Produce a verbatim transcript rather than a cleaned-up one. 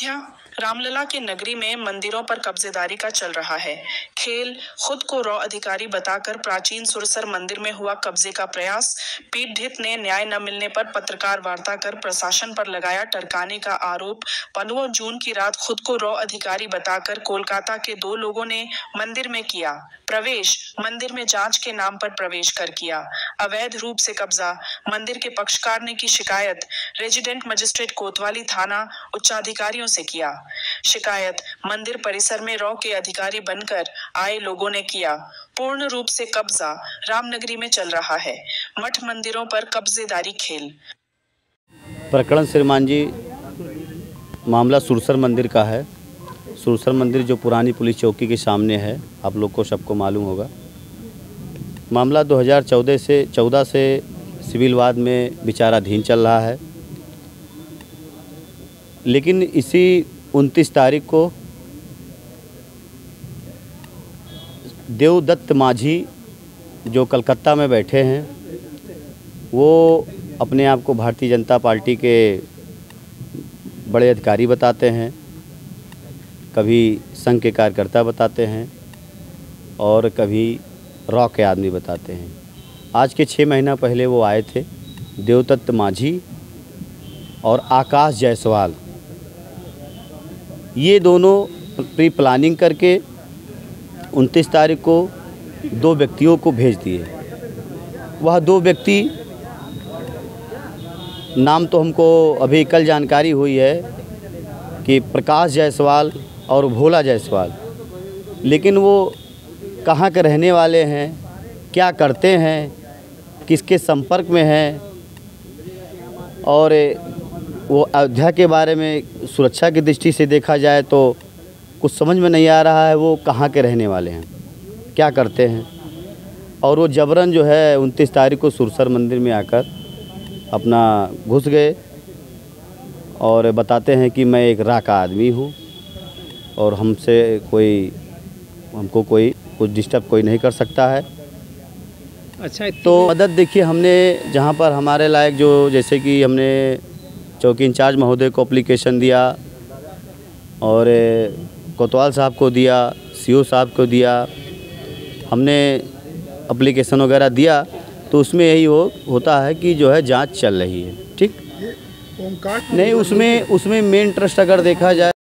अयोध्या रामलला के नगरी में मंदिरों पर कब्जेदारी का चल रहा है खेल। खुद को रॉ अधिकारी बताकर प्राचीन सुरसर मंदिर में हुआ कब्जे का प्रयास। पीठहित ने न्याय न मिलने पर पत्रकार वार्ता कर प्रशासन पर लगाया टरकाने का आरोप। पंद्रह जून की रात खुद को रॉ अधिकारी बताकर कोलकाता के दो लोगों ने मंदिर में किया प्रवेश। मंदिर में जांच के नाम पर प्रवेश कर किया अवैध रूप से कब्जा। मंदिर के पक्षकार ने की शिकायत। रेजिडेंट मजिस्ट्रेट कोतवाली थाना उच्चाधिकारियों से किया शिकायत। मंदिर परिसर में रॉ के अधिकारी बनकर आए लोगों ने किया पूर्ण रूप से कब्जा। रामनगरी में चल रहा है मठ मंदिरों पर कब्जेदारी खेल। प्रकरण श्रीमान जी, मामला सुरसर मंदिर का है। सुरसर मंदिर जो पुरानी पुलिस चौकी के सामने है, आप लोग को सबको मालूम होगा। मामला दो हज़ार चौदह से चौदह से सिविल वाद में विचाराधीन चल रहा है, लेकिन इसी उनतीस तारीख को देवदत्त माझी जो कलकत्ता में बैठे हैं, वो अपने आप को भारतीय जनता पार्टी के बड़े अधिकारी बताते हैं, कभी संघ के कार्यकर्ता बताते हैं और कभी रॉ के आदमी बताते हैं। आज के छः महीना पहले वो आए थे, देवदत्त माझी और आकाश जायसवाल, ये दोनों प्री प्लानिंग करके उनतीस तारीख को दो व्यक्तियों को भेज दिए। वह दो व्यक्ति, नाम तो हमको अभी कल जानकारी हुई है कि प्रकाश जायसवाल और भोला जायसवाल, लेकिन वो कहाँ के रहने वाले हैं, क्या करते हैं, किसके संपर्क में हैं, और वो अयोध्या के बारे में सुरक्षा की दृष्टि से देखा जाए तो कुछ समझ में नहीं आ रहा है वो कहाँ के रहने वाले हैं, क्या करते हैं। और वो जबरन जो है उनतीस तारीख को सुरसर मंदिर में आकर अपना घुस गए और बताते हैं कि मैं एक रॉ का आदमी हूँ और हमसे कोई हमको कोई कुछ डिस्टर्ब कोई नहीं कर सकता है। अच्छा, तो मदद देखिए, हमने जहाँ पर हमारे लायक जो, जैसे कि हमने चौकी इंचार्ज महोदय को एप्लीकेशन दिया और कोतवाल साहब को दिया, सीओ साहब को दिया, हमने एप्लीकेशन वगैरह दिया, तो उसमें यही हो होता है कि जो है जांच चल रही है। ठीक नहीं, उसमें उसमें मेन ट्रस्ट अगर देखा जाए